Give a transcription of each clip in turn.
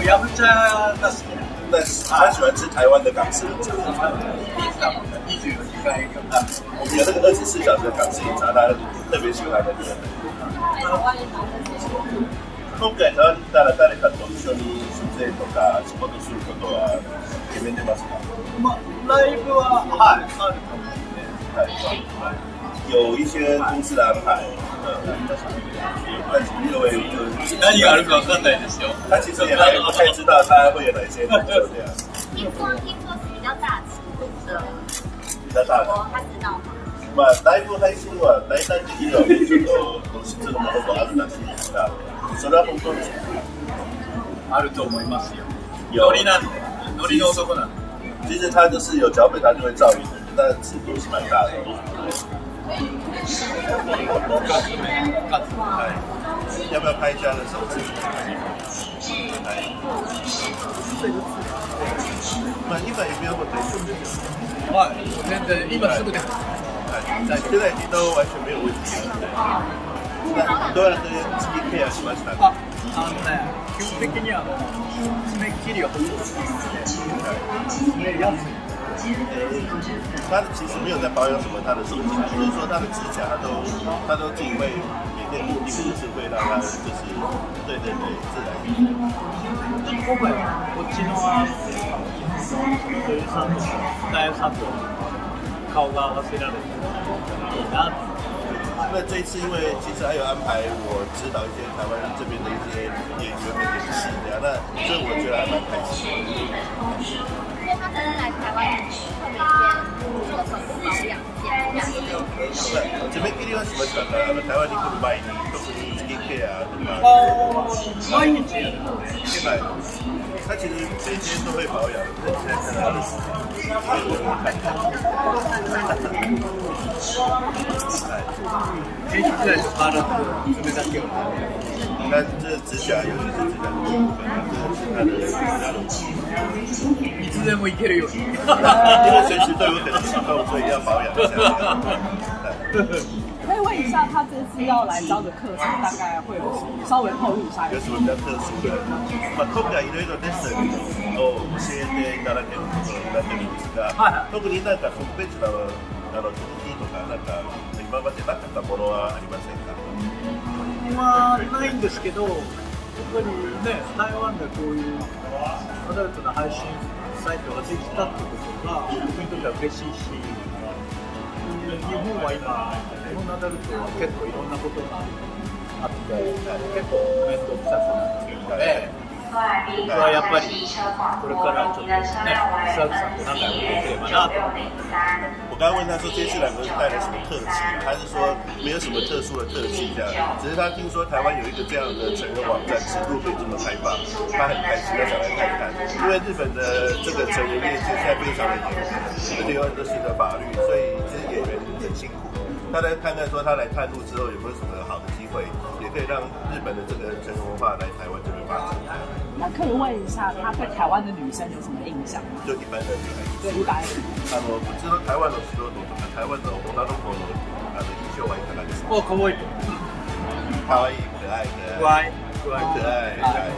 ヤムチャが好きな。 但是他喜欢吃台湾的港式饮茶。 24時間営業。 我们有那个24小时的港式饮茶，他特別喜欢那个。今回台湾に来たら誰かと一緒に出演とか仕事することは決めてますか？ ライブははいあると思うんで、 はい。有一些公司的安排，但是因为就何があるかわかんないですよ。 他其实也还不太知道他会有哪些成就这样。 听说是比较大尺度的， 比较大的。 他知道吗？ まあライブ配信は大体的にはちょっと露出のものもあるらしいですが、それは本当ですか？ あると思いますよ。ノリなんで、ノリの男なんで。 其实他就是有脚本，他就会照应的，但尺度是蛮大的。要不要拍一下那手指？まあ今指輪も大丈夫ですよ。 はい、全然今すぐで。 现在已经都完全没有問題了。那どうやってスキンケアしましたか？ 基本的に爪切りがほとんど爪安い。 他其实没有在保养什么他的手指，就是说他的指甲他都自己会每天固定，就是会让他就是对自然。 今回こっちの女優さんとか大夫さんと顔が合わせられていいなと。 那这一次，因为其实还有安排我指导一些台湾这边的一些演员的演戏，那所以我觉得还蛮开心的。 因为他这次来台湾，特别做手部保养、 这边切りはしましたが、台湾に来る前に特にスキンケアとか。 毎日やるので。 はい。他其实每天都会保养，但现在看到的是平時くらいと変わらず爪だけを。 但这指甲尤其是指甲的部分，这是它的いつでもいけるように。 因为随时都有可能启动，所以要保养一下。 可以问一下，他这次要来教的课程大概会有什么？稍微透露一下。 有什么比较特殊的？今回いろいろレッスンを教えていただけることになってるんですが、特になんか特別な特技とかなんか今までなかったものはありませんか？ はないんですけど、やっぱりね、台湾でこういうアダルトな配信サイトができたってことが僕にとっては嬉しいし、日本は今日本のアダルトは結構いろんなことがあって結構面倒くさくなっているので、僕はやっぱりこれからちょっとね、スワグさんと仲良くできればなと思って。 我刚刚问他说这次来不是带了什么特技，他是说没有什么特殊的特技这样，只是他听说台湾有一个这样的成人网站，尺度可以这么开放，他很开心，他想来看看。因为日本的这个成人业界现在非常的严格，而且有很多新的法律，所以其实演员很辛苦。他来看看说他来探路之后有没有什么好的机会，也可以让日本的这个成人文化来台湾这边发展。 那可以问一下，他对台湾的女生有什么印象吗？ 就一般的女孩子。 对，一般人。 不知道台湾の素人とか台湾の女の子の印象はいかがですか？ 可愛い。 可愛い、可愛い、 可愛い、 可愛い、可愛い。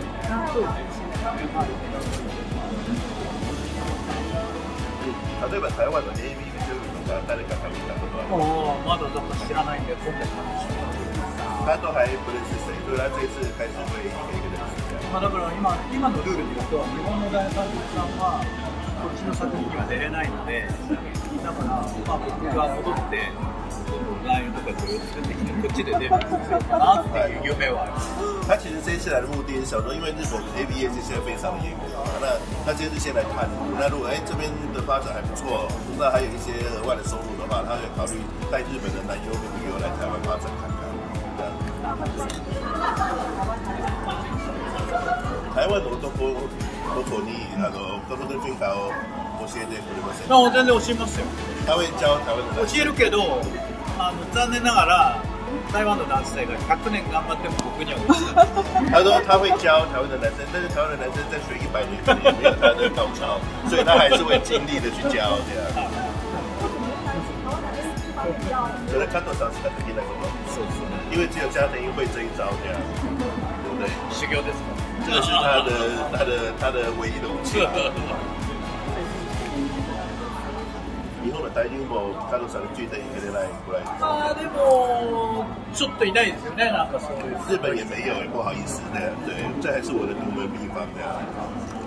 例えば台湾の AV 女優とか誰かが見たことは？ まだ知らないんで今度話します。 他都还不认识谁，所以他这次开始会一个一个认识。 だから今のルールで言うと日本の大監督さんはこっちの作品には出れないので、だから僕が戻ってラインとかこれを作ってきてこっちでデビューするかなっていう夢はある。 他其实这一次来的目的是想说，因为日本 AV 业界现在非常的严格，那这次先来看，那如果这边的发展还不错，那还有一些额外的收入的话，他会考虑带日本的男优跟女优来台湾发展看看。台湾の男の子に男の文化を教えてくれませんか？ 全然教えますよ。 他会教台湾的男生。 教えるけど残念ながら台湾の男性が100年頑張っても僕には教えない。 他说他会教台湾的男生，但是台湾的男生再学100年可能也没有他的高超，所以他还是会尽力的去教这样。それ加藤さんしかできないこと。そうですね。因为只有加藤鹰会这一招这样，对不对？ 修行ですか。 这个是他的唯一的武器。日本の大流も加藤さんについていけないぐらい。 でもちょっといないですよね、なんかそういう。 日本也没有，不好意思，对，这还是我的独门秘方，这样。